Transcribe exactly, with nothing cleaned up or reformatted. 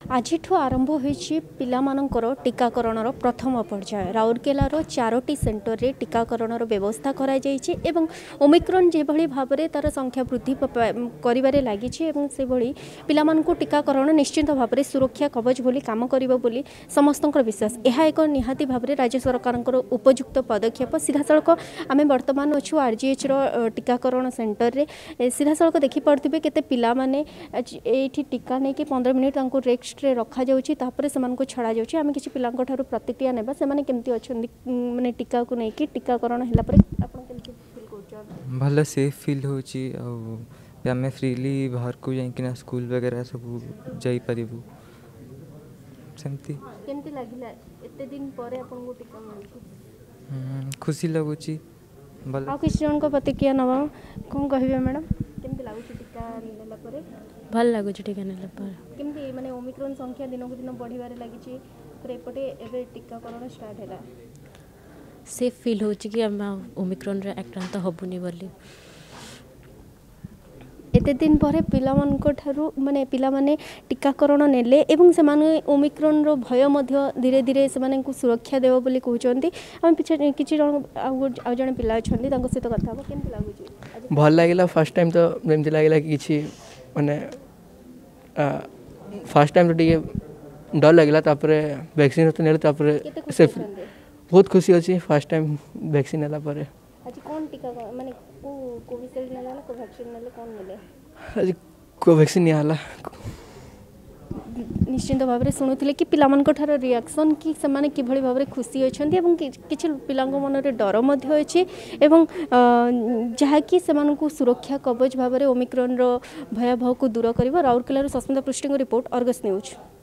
आज आरंभ होईछि पिलामानंकर टीकाकरण प्रथम पर्याय राउरकेलार चारोटी सेंटर रे टीकाकरण व्यवस्था करा जायछि एवं ओमिक्रॉन जेभଳି भाबरे तार संख्या वृद्धि करिबारे लागिछि एवं सेभଳି पिलामानंकु टीकाकरण निश्चित भाबरे सुरक्षा कवच बोली काम करिबो बोली समस्तंकर विश्वास। एहा एक निहाती भाबरे राज्य सरकारंकर उपयुक्त पदक्षेप। सीधासळक आमे वर्तमान अछु आरजीएच रो टीकाकरण सेंटर रे सीधासळक देखि पड़थिबे केते पिला माने एठी टीका नै कि पंद्रह मिनिट तांको रेक्स रे रखा जाउछि तापरे समान को छड़ा जाउछि। आमे किछि पिलांको ठारू प्रतिक्रिया नेबा से माने केमति अछन्दी माने टीका को नै कि टीकाकरण हैला परे आपण केमति फील करछन? भले सेफ फील होछि आ आमे फ्रीली बाहर को जाई किना स्कूल वगैरह सब जाई परिबु सेमति। केमति लागिला एते दिन परे आपण को टीका मिलछि? खुशी लागुछि। भले आ किछि जन को प्रतिक्रिया नबा कोन कहिबे मैडम केमति लागुछि टीका नेला परे? भल लागुछि टीका नेला परे। केमति माने ओमिक्रॉन संख्या दिन को दिन बढ़िबारे लागिछि पर एपटे एबे टीकाकरण स्टार्ट हैला सेफ फील होछि कि हम ओमिक्रॉन रे आक्रांत हबुनी बोली। एते दिन परे पिलामानक ठारू माने पिला माने टीकाकरण नेले एवं से माने ओमिक्रॉन रो भय मध्य धीरे धीरे से माने को सुरक्षा देबो बोली कहउचंती। हम पिछे किछि जण आ जण पिला छथि तांको सहित कथा हो केमति लागुछि? भल लागिला। फर्स्ट टाइम तो जेमति लागिला कि किछि माने फर्स्ट टाइम तो टिके डर लगिला तापरे वैक्सीन तो नेले तापरे से बहुत खुशी अछि फर्स्ट टाइम वैक्सीन नेला परे। आज कोन टीका माने को कोविशील्ड नेला को वैक्सीन नेले कोन नेले? आज को वैक्सीन निहाला। निश्चित भाव में शुणुले कि पिलामानक ठार रिएक्शन कि से माने किभଳି भाव में खुशी अछंती एवं किछि पिलांग मन रे डर मध्य अछि एवं जहा कि से मानकु सुरक्षा कवच भाव में ओमिक्रॉन रो भयावह को दूर करिवो। राउरकेला रो सस्मिता पृष्टि रिपोर्ट अर्गस न्यूज।